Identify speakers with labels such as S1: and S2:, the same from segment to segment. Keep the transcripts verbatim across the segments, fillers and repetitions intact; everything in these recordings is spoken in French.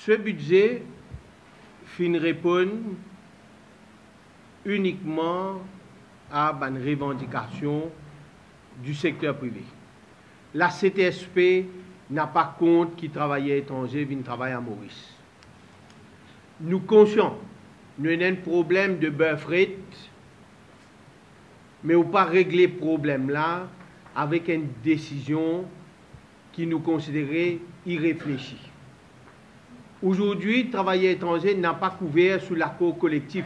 S1: Ce budget fin répond uniquement à une revendication du secteur privé. La C T S P n'a pas compte qui travaillait étranger vient travailler à Maurice. Nous conscients, nous avons un problème de birth rate, mais on ne peut pas régler ce problème-là avec une décision qui nous considérait irréfléchie. Aujourd'hui, le travail étranger n'a pas couvert sous l'accord collectif.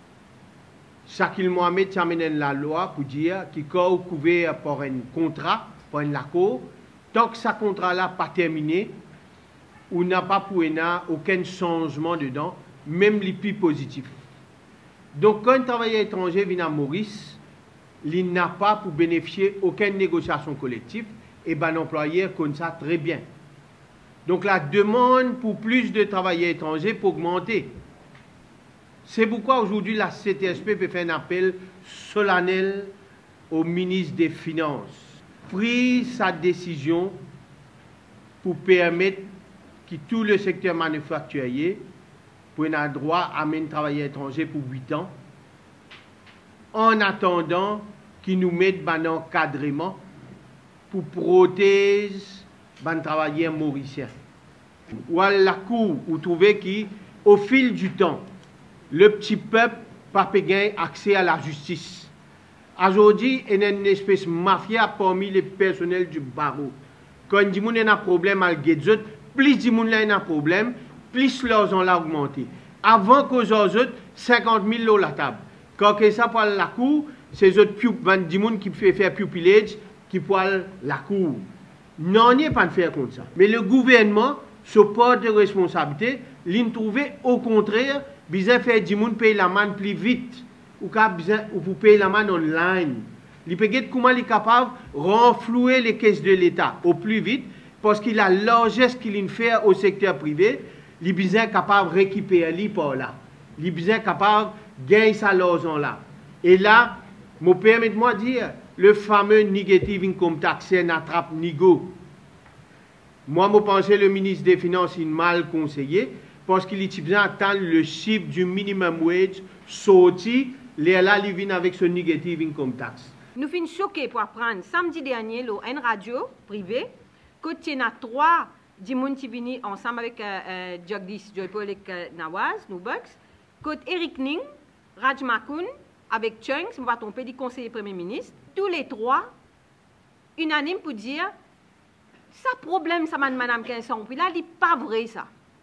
S1: Shakil Mohamed a amené la loi pour dire qu'il est couvert par un contrat, par un accord. Tant que ce contrat-là n'est pas terminé, on n'a pas pour aucun changement dedans, même les plus positifs. Donc, quand un travailleur étranger vient à Maurice, il n'a pas pour bénéficier aucune négociation collective et ben l'employeur connaît ça très bien. Donc la demande pour plus de travailleurs étrangers peut augmenter. C'est pourquoi aujourd'hui la C T S P peut faire un appel solennel au ministre des Finances. Pris sa décision pour permettre que tout le secteur manufacturier prenne droit à un travailleur étranger pour huit ans, en attendant qu'ils nous mettent un encadrement pour protéger les travailleurs mauriciens. Ou à la cour, vous trouvez qu'au fil du temps, le petit peuple n'a pas accès à la justice. Aujourd'hui, il y a une espèce de mafia parmi les personnels du barreau. Quand il y a un problème avec les autres, plus il y a un problème, plus leurs ont augmenté. Avant qu'aux autres, cinquante mille euros la table. Quand ça pour la cour, c'est les autres qui font faire pupillage qui pour la cour. Non, il n'y a pas de faire comme ça. Mais le gouvernement se porte de responsabilité, il trouve au contraire, besoin de faire des gens payer la manne plus vite, ou pour payer la manne online. Il peut être comment il est capable de renflouer les caisses de l'État au plus vite, parce qu'il a largesse qu'il fait au secteur privé, il est besoin capable de récupérer par là. Il est besoin capable de gagner sa l'argent là. Et là, me permettez-moi de dire, le fameux negative income tax, c'est un attrape nigo. Moi, je pense que le ministre des Finances est mal conseillé parce qu'il est besoin d'attendre le chiffre du minimum wage sorti, là, il vient avec ce negative income tax.
S2: Nous sommes choqués pour apprendre samedi dernier, une radio privée, que il y a trois gens qui sont venus ensemble avec euh, Jagdish Joypal et Nawaz, nous Bucks, que Eric Ning, Raj Makun, avec Chung, si je ne me pas tromper, du conseiller premier ministre, tous les trois, unanimes pour dire, ça problème, ça m'a madame Quinson, puis là, il n'est pas vrai, ça.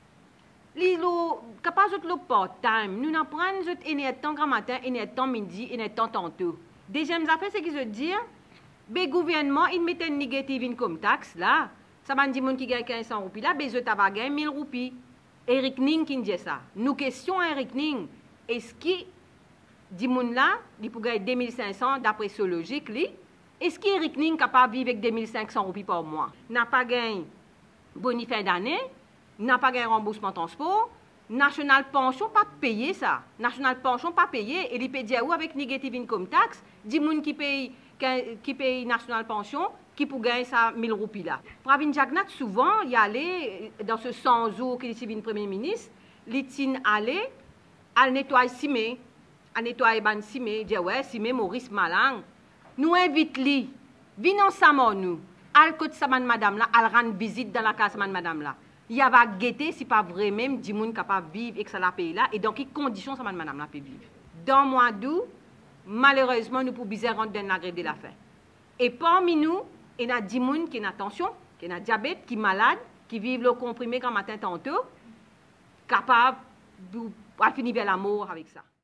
S2: Il est capable de le part-time. Nous n'apprenons un temps grand matin, un temps midi, un temps tantôt. Deuxième affaire, c'est qu'ils se disent, le gouvernement, il met une négative income tax, là, ça m'a dit qui gagne quinze cents roupies, là, ben, je t'avais gagné mille roupies. Eric Ning qui dit ça. Nous questions Eric Ning, est-ce qu'il dit là, il peut gagner deux mille cinq cents d'après ce logique, lui? Est-ce qu'Eric Ning est capable de vivre avec deux mille cinq cents roupies par mois? N'a pas gagné bonus fin d'année, n'a pas gagné remboursement transport, National Pension pas payé ça. National Pension pas payé, et il peut dire où avec negative income tax, dix moun qui paye qui paye National Pension, qui pour gagner ça mille roupies là. Pravin Jagnat souvent il allait dans ce cent jours qu'il est premier ministre, il allait à nettoyer Simé, à nettoyer ban Simé, dire ouais Simé Maurice Malang. Nous invitons lui, venez ensemble nous, al côté saman madame là, al rendre visite dans la case saman madame là. Il y a va guetter si pas vrai même du monde capable de vivre et que ça la paye là et dans quelles conditions saman madame là peut vivre. Dans le mois d'août, malheureusement nous pouvons bien rentrer dans la grève de la faim. Et parmi nous, il y a des gens qui ont tension, qui ont diabète, qui sont malades, qui vivent le comprimé quand matin tantôt, capables de finir vers la mort avec ça.